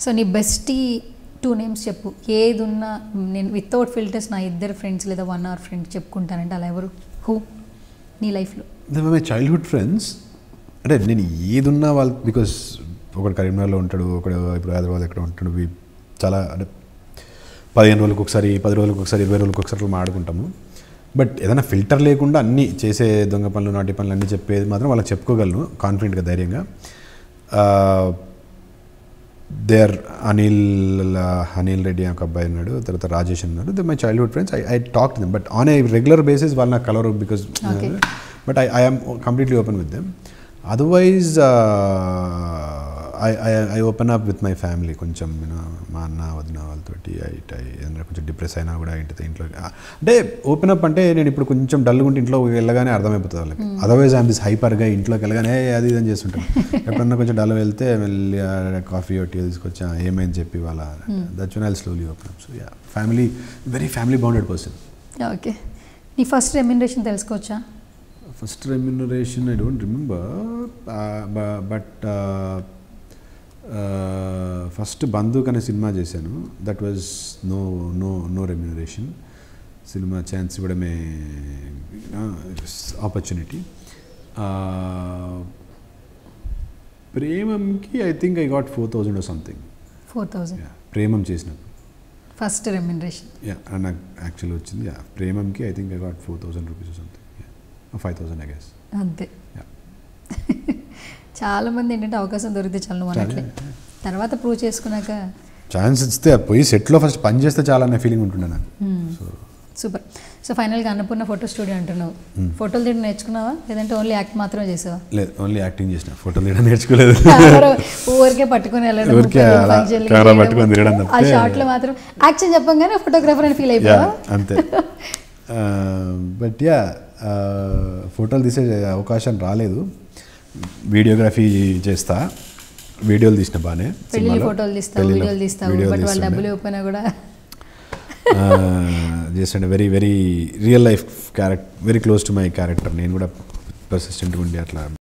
So నీ bestie 2 names చెప్పు. ఏది ఉన్నా నేను వితౌట్ ఫిల్టర్స్ నా ఇద్దరు ఫ్రెండ్స్ లేదా 1 hour ఫ్రెండ్ చెప్పుకుంటానంటే అలా ఎవరు? హూ నీ లైఫ్లో? My childhood friends. అంటే నేను ఏది ఉన్నా వాళ్ళు, బికాస్ ఒకడు కరీంనగర్లో ఉంటాడు, ఒకడు ఇప్పుడు హైదరాబాద్ ఎక్కడ ఉంటాడు. చాలా అంటే 15 రోజులకు ఒకసారి, 10 రోజులకు ఒకసారి, 20 రోజులకు ఒకసారి మాడుకుంటాము. బట్ ఏదైనా ఫిల్టర్ లేకుండా అన్నీ చేసే దొంగ పనులు, నాటి పనులు అన్నీ చెప్పేది మాత్రం వాళ్ళకి చెప్పుకోగలను కాన్ఫిడెంట్గా, ధైర్యంగా. దేర్ అనిల్ రెడ్డి ఒక అబ్బాయి ఉన్నాడు, తర్వాత రాజేష్ ఉన్నాడు. They my childhood friends. I talk to them, but on a regular basis వాళ్ళు నాకు కలరు, because but I am completely open with them. Otherwise I open up with my family. కొంచెం మా అన్న వదిన వాళ్ళతోటి ఏదైనా కొంచెం డిప్రెస్ అయినా కూడా ఇంట్లో అంటే ఓపెన్ అప్ అంటే నేను ఇప్పుడు కొంచెం డల్గా ఉంటే ఇంట్లో వెళ్ళగానే అర్థమైపోతుంది వాళ్ళకి. అదర్వైజ్ ఐఎమ్ దిస్ హైపర్గా ఇంట్లోకి వెళ్ళగానే అది ఇదని చేస్తుంటాను. ఎప్పుడన్నా కొంచెం డల్ వెళ్తే వెళ్ళి కాఫీ టీ తీసుకొచ్చా ఏమైంది చెప్పి వాళ్ళ that's when I will slowly open up. So yeah, family, very family bounded person. Okay. నీ ఫస్ట్ రెమ్యునరేషన్ తెలుసుకోవచ్చా? First remuneration I don't remember, but first Bandook అనే సినిమా చేశాను. That was no remuneration. సినిమా ఛాన్స్ ఇవ్వడమే ఆపర్చునిటీ. ప్రేమంకి I think I got 4,000 or something. 4,000 Premam చేసినప్పుడు first remuneration. నాకు యాక్చువల్లీ వచ్చింది. ప్రేమంకి I think I got 4,000 rupees or something. 5,000 I guess. అంతే. చాలా మంది ఏంటంటే అవకాశం దొరికితే చాలు నువ్వు అన్నట్లే, తర్వాత ప్రూవ్ చేసుకున్నాక ఛాన్స్ ఇస్తే పోయి సెట్లో ఫస్ట్ పని చేస్తే చాలా అనే ఫీలింగ్ ఉంటుండే నాకు. సూపర్. సో ఫైనల్గా అన్నపూర్ణ ఫోటో స్టూడియో అంటున్నావు. ఫోటోలు తీయడం నేర్చుకున్నావా లేదంటే ఓన్లీ యాక్ట్ మాత్రమే చేసావా? లేదు, ఓన్లీ యాక్టింగ్ చేసిన, ఫోటోలు తీయడం నేర్చుకోలేదు. ఊరికే పట్టుకుని వెళ్ళడం, ఆ షార్ట్లో మాత్రం యాక్షన్ చెప్పంగానే ఫోటోగ్రాఫర్ అని ఫీల్ అయిపోయా అంతే. బట్ యా, ఫోటోలు తీసే అవకాశం రాలేదు. వీడియోగ్రఫీ చేస్తా, వీడియోలు తీసిన బాగానే. ఫోటోలు తీస్తావు, వీడియోలు తీస్తావు, బట్ వాళ్ళు డబ్బులు ఇవ్వకపోయినా కూడా చేస్తుండే. Very very real life character, very close to my character. నేను కూడా పర్సిస్టెంట్గా ఉండి అట్లా